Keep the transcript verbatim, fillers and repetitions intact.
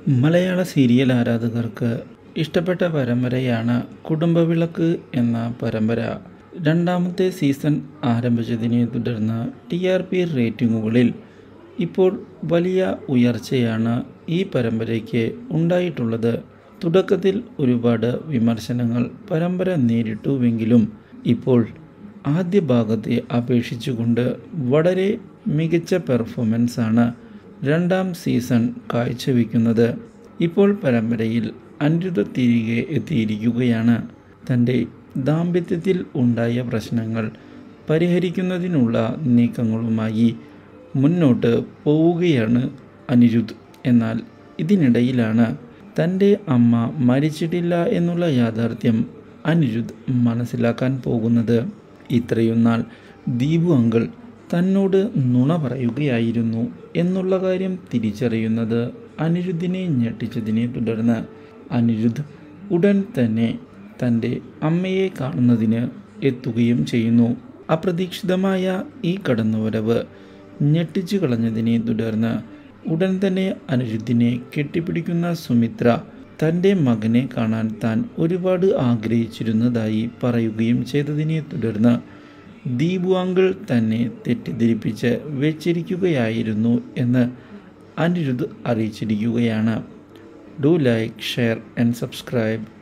മലയാള serial ആരാധകർക്ക് ഇഷ്ടപ്പെട്ട പരമ്പരയാണ് കുടുംബവിളക്ക് എന്ന പരമ്പര. രണ്ടാമത്തെ സീസൺ ആരംഭിച്ചതിനെ തുടർന്ന് ടി ആർ പി റേറ്റിംഗുകളിൽ ഇപ്പോൾ വലിയ ഉയർച്ചയാണ് ഈ പരമ്പരയ്ക്ക് ഉണ്ടായിട്ടുള്ളത്. തുടക്കത്തിൽ ഒരുപാട് വിമർശനങ്ങൾ പരമ്പര നേരിട്ടുവെങ്കിലും ഇപ്പോൾ ആദ്യ ഭാഗത്തെ അപേക്ഷിച്ചുകൊണ്ട് വളരെ മികച്ച പെർഫോമൻസാണ് രണ്ടാം സീസൺ കാഴ്ചവെക്കുന്നത്. ഇപ്പോൾ പരമ്പരയിൽ അനിരുദ്ധ തിരികെ എത്തിയിരിക്കുകയാണ്. തൻ്റെ ദാമ്പത്യത്തിൽ ഉണ്ടായ പ്രശ്നങ്ങൾ പരിഹരിക്കുന്നതിനുള്ള നീക്കങ്ങളുമായി മുന്നോട്ട് പോവുകയാണ് അനിരുദ്ധ്. എന്നാൽ ഇതിനിടയിലാണ് തൻ്റെ അമ്മ മരിച്ചിട്ടില്ല എന്നുള്ള യാഥാർത്ഥ്യം അനിരുദ്ധ് മനസ്സിലാക്കാൻ പോകുന്നത്. ഇത്രയും നാൾ ദീപു അങ്കിൾ തന്നോട് നുണ പറയുകയായിരുന്നു എന്നുള്ള കാര്യം തിരിച്ചറിയുന്നത് അനിരുദ്ധിനെ ഞെട്ടിച്ചതിനെ തുടർന്ന് അനിരുദ്ധ് ഉടൻ തന്നെ തൻ്റെ അമ്മയെ കാണുന്നതിന് എത്തുകയും ചെയ്യുന്നു. അപ്രതീക്ഷിതമായ ഈ കടന്നുവരവ് ഞെട്ടിച്ചു കളഞ്ഞതിനെ തുടർന്ന് ഉടൻ തന്നെ അനിരുദ്ധിനെ കെട്ടിപ്പിടിക്കുന്ന സുമിത്ര തൻ്റെ മകനെ കാണാൻ താൻ ഒരുപാട് ആഗ്രഹിച്ചിരുന്നതായി പറയുകയും ചെയ്തതിനെ തുടർന്ന് ദീപു അങ്കിൾ തന്നെ തെറ്റിദ്ധരിപ്പിച്ച് വെച്ചിരിക്കുകയായിരുന്നു എന്ന് അനിരുദ്ധ് അറിയിച്ചിരിക്കുകയാണ്. Do like, share and subscribe.